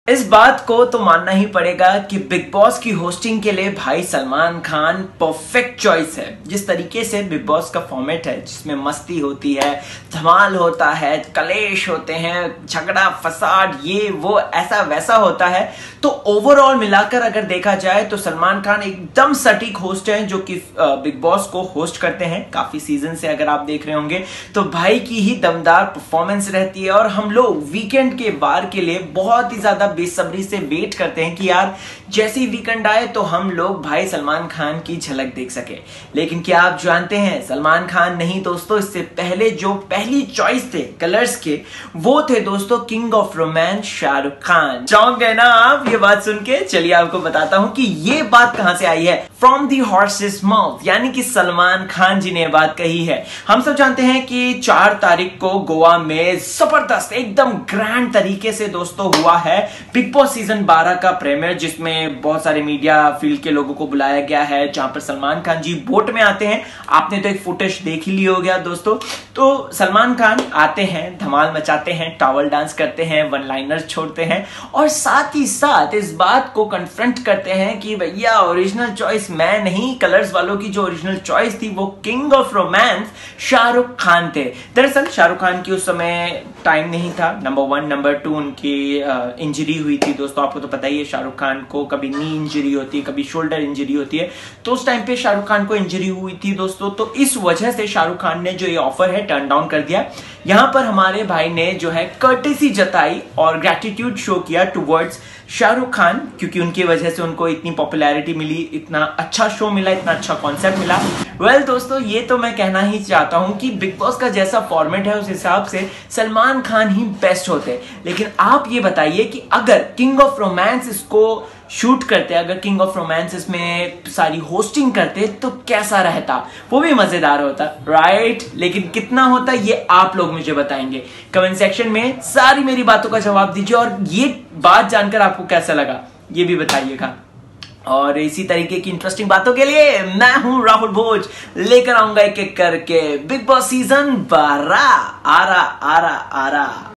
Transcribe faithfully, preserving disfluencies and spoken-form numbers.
इस बात को तो मानना ही पड़ेगा कि बिग बॉस की होस्टिंग के लिए भाई सलमान खान परफेक्ट चॉइस है। जिस तरीके से बिग बॉस का फॉर्मेट है, जिसमें मस्ती होती है, धमाल होता है, कलेश होते हैं, झगड़ा फसाद, ये वो ऐसा वैसा होता है, तो ओवरऑल मिलाकर अगर देखा जाए तो सलमान खान एकदम सटीक होस्ट है जो कि बिग बॉस को होस्ट करते हैं। काफी सीजन से अगर आप देख रहे होंगे तो भाई की ही दमदार परफॉर्मेंस रहती है और हम लोग वीकेंड के बार के लिए बहुत ही ज्यादा बेसब्री से वेट करते हैं कि यार जैसे ही वीकेंड आए तो हम लोग भाई सलमान खान की झलक देख सके। लेकिन क्या आप जानते हैं, सलमान खान नहीं दोस्तों, इससे पहले जो पहली चॉइस थे कलर्स के, वो थे दोस्तों king of romance Shahrukh Khan. चौंक गए ना आप ये बात सुन के? चलिए आपको बताता हूं कि ये बात कहां से आई है। फ्रॉम दी हॉर्सेस माउथ, यानी कि सलमान खान जी ने बात कही है। हम सब जानते हैं कि चार तारीख को गोवा में जबरदस्त एकदम ग्रैंड तरीके से दोस्तों हुआ है बिग बॉस सीजन बारह का प्रीमियर, जिसमें बहुत सारे मीडिया फील्ड के लोगों को बुलाया गया है, जहां पर सलमान खान जी बोट में आते हैं। आपने तो एक फुटेज देख ही लिया हो गया दोस्तों। तो सलमान खान आते हैं, धमाल मचाते हैं, टॉवल डांस करते हैं, वन लाइनर छोड़ते हैं और साथ ही साथ इस बात को कन्फ्रंट करते हैं कि भैया ओरिजिनल चॉइस मैं नहीं, कलर्स वालों की जो ओरिजिनल चॉइस थी वो king of romance Shahrukh Khan थे। दरअसल शाहरुख खान की उस समय टाइम नहीं था, नंबर वन, नंबर टू उनकी इंजरी हुई थी दोस्तों। आपको तो पता ही है शाहरुख खान को कभी नी इंजरी होती है, कभी शोल्डर इंजरी होती है, तो उस टाइम पे शाहरुख खान को इंजरी हुई थी दोस्तों। तो इस वजह से शाहरुख खान ने जो ये ऑफर है टर्न डाउन कर दिया। यहां पर हमारे भाई ने जो है कर्टेसी जताई और ग्रेटिट्यूड शो किया टुवर्ड्स शाहरुख खान, क्योंकि उनकी वजह से उनको इतनी पॉपुलैरिटी मिली, इतना अच्छा शो मिला, इतना अच्छा कॉन्सेप्ट मिला। वेल well, दोस्तों ये तो मैं कहना ही चाहता हूं कि बिग बॉस का जैसा फॉर्मेट है उस हिसाब से सलमान खान ही बेस्ट होते। लेकिन आप ये बताइए कि अगर किंग ऑफ रोमांस इसको शूट करते, अगर किंग ऑफ रोमांस इसमें सारी होस्टिंग करते तो कैसा रहता? वो भी मजेदार होता, राइट? लेकिन कितना होता ये आप लोग मुझे बताएंगे कमेंट सेक्शन में। सारी मेरी बातों का जवाब दीजिए और ये बात जानकर आपको कैसा लगा ये भी बताइएगा। और इसी तरीके की इंटरेस्टिंग बातों के लिए मैं हूं राहुल भोज, लेकर आऊंगा एक एक करके बिग बॉस सीजन बारह। आरा आरा आरा।